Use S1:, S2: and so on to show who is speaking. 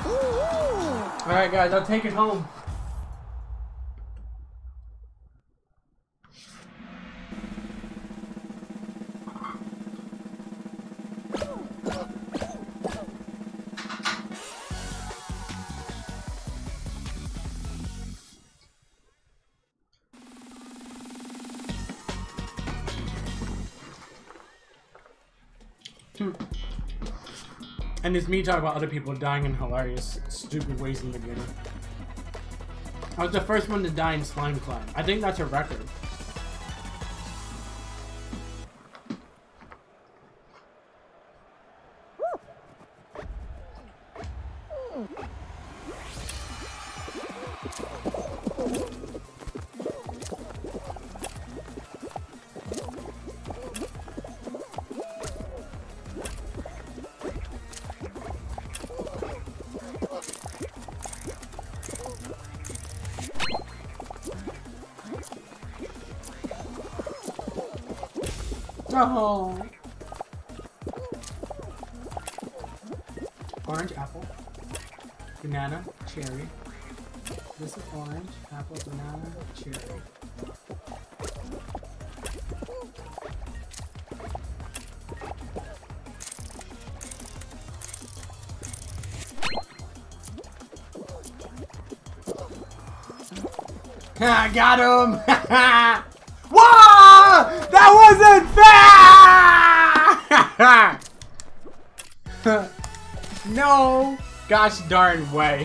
S1: Alright guys, I'll take it home. And it's me talking about other people dying in hilarious, stupid ways in the beginning. I was the first one to die in Slime Climb. I think that's a record. Oh. Orange, apple, banana, cherry. This is orange, apple, banana, cherry. I got him! Whoa! That wasn't fair! No! Gosh darn way.